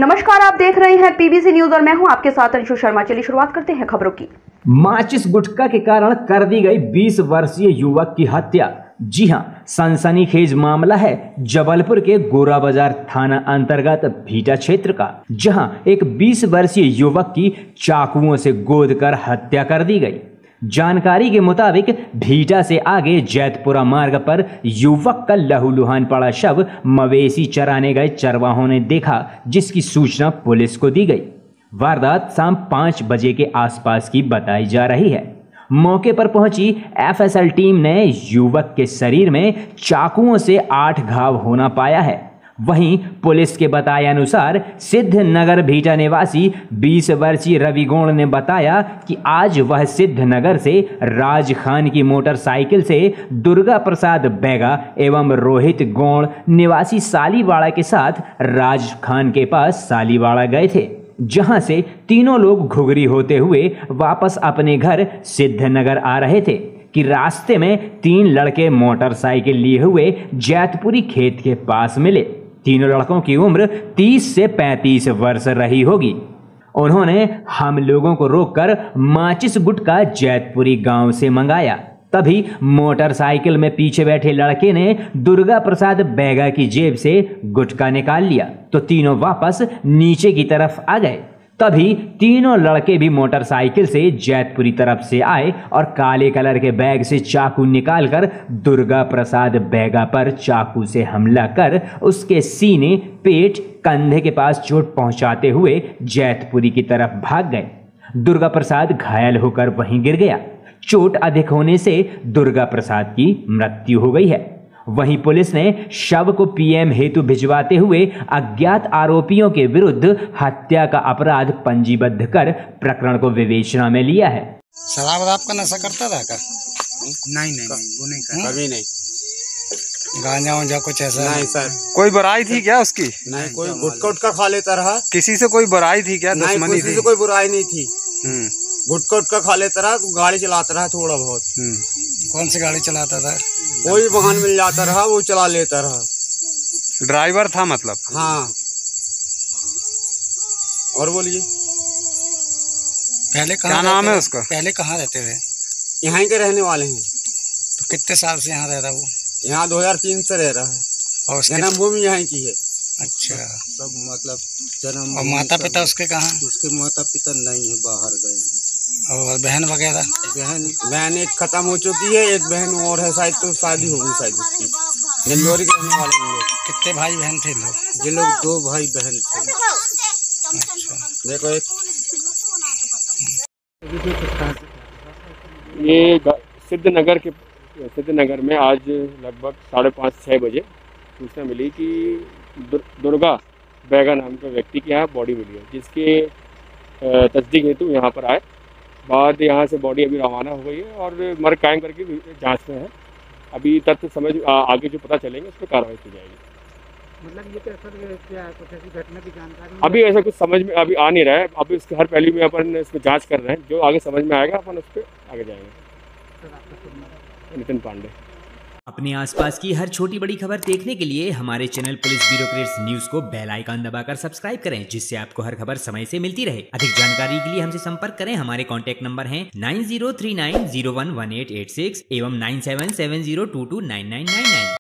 नमस्कार, आप देख रहे हैं पीबीसी न्यूज और मैं हूं आपके साथ अंशु शर्मा। चलिए शुरुआत करते हैं खबरों की। माचिस गुटखा के कारण कर दी गई 20 वर्षीय युवक की हत्या। जी हां, सनसनीखेज मामला है जबलपुर के गोरा बाजार थाना अंतर्गत भीटा क्षेत्र का, जहां एक 20 वर्षीय युवक की चाकुओं से गोद कर हत्या कर दी गई। जानकारी के मुताबिक भीटा से आगे जैतपुरा मार्ग पर युवक का लहूलुहान पड़ा शव मवेशी चराने गए चरवाहों ने देखा, जिसकी सूचना पुलिस को दी गई। वारदात शाम 5 बजे के आसपास की बताई जा रही है। मौके पर पहुंची एफएसएल टीम ने युवक के शरीर में चाकुओं से 8 घाव होना पाया है। वहीं पुलिस के बताए अनुसार सिद्धनगर भीटा निवासी 20 वर्षीय रवि गौड़ ने बताया कि आज वह सिद्धनगर से राज खान की मोटरसाइकिल से दुर्गा प्रसाद बैगा एवं रोहित गौड़ निवासी सालीवाड़ा के साथ राज खान के पास सालीवाड़ा गए थे, जहां से तीनों लोग घुघरी होते हुए वापस अपने घर सिद्धनगर आ रहे थे कि रास्ते में 3 लड़के मोटरसाइकिल लिए हुए जैतपुरी खेत के पास मिले। तीनों लड़कों की उम्र 30 से 35 वर्ष रही होगी। उन्होंने हम लोगों को रोककर माचिस गुटखा जैतपुरी गांव से मंगाया। तभी मोटरसाइकिल में पीछे बैठे लड़के ने दुर्गा प्रसाद बैगा की जेब से गुटखा निकाल लिया तो तीनों वापस नीचे की तरफ आ गए। तभी तीनों लड़के भी मोटरसाइकिल से जैतपुरी तरफ से आए और काले कलर के बैग से चाकू निकालकर दुर्गा प्रसाद बैगा पर चाकू से हमला कर उसके सीने, पेट, कंधे के पास चोट पहुंचाते हुए जैतपुरी की तरफ भाग गए। दुर्गा प्रसाद घायल होकर वहीं गिर गया। चोट अधिक होने से दुर्गा प्रसाद की मृत्यु हो गई है। वहीं पुलिस ने शव को पीएम हेतु भिजवाते हुए अज्ञात आरोपियों के विरुद्ध हत्या का अपराध पंजीबद्ध कर प्रकरण को विवेचना में लिया है। शराब आपका नशा करता था क्या? नहीं, वो नहीं करता। कभी नहीं। गांजा वांजा कुछ ऐसा नहीं सर। कोई बुराई थी क्या उसकी? नहीं, कोई गुटखा उटका खा लेता रहा। किसी से कोई बुराई थी क्या? नहीं, दुश्मनी किसी थी? से कोई बुराई नहीं थी। गुटखा उटका खा लेता रहा, गाड़ी चलाता रहा थोड़ा बहुत। कौन सी गाड़ी चलाता था? कोई वाहन मिल जाता रहा वो चला लेता रहा। ड्राइवर था मतलब? हाँ। और बोलिए, पहले क्या नाम है उसका? पहले कहाँ रहते थे? यहाँ के रहने वाले हैं। तो कितने साल से यहाँ रह रहा वो? यहाँ 2003 से रह रहा है और उसके जन्मभूमि यहाँ की है। अच्छा, सब मतलब जन्म। और माता पिता उसके कहाँ? उसके माता पिता नहीं है, बाहर गए हैं। और बहन वगैरह? बहन एक खत्म हो चुकी है, एक बहन और है शायद, तो शादी होगी शायद उसकी। जंदौरी के रहने वाले हैं लोग। कितने भाई बहन थे लोग? ये लोग 2 भाई बहन थे। अच्छा, देखो एक ये सिद्धनगर में आज लगभग 5:30-6 बजे सूचना मिली कि दुर्गा बैगा नाम के व्यक्ति की यहाँ बॉडी मिली है, जिसके तस्दीक हेतु यहाँ पर आए। बाद यहाँ से बॉडी अभी रवाना हो गई है और मर्ग कायम करके जांच में है। अभी तथ्य समझ आगे जो पता चलेंगे उस पर कार्रवाई की जाएगी। मतलब ये तो सर क्या कुछ ऐसी घटना की जानकारी अभी ऐसा कुछ समझ में अभी आ नहीं रहा है। अभी उसके हर पहलू में अपन इसमें जांच कर रहे हैं। जो आगे समझ में आएगा अपन उस पर आगे जाएंगे। नितिन पांडे। अपने आसपास की हर छोटी बड़ी खबर देखने के लिए हमारे चैनल पुलिस ब्यूरोक्रेट्स न्यूज को बेल आइकन दबाकर सब्सक्राइब करें, जिससे आपको हर खबर समय से मिलती रहे। अधिक जानकारी के लिए हमसे संपर्क करें। हमारे कॉन्टैक्ट नंबर हैं 9039011886 एवं 9770229999।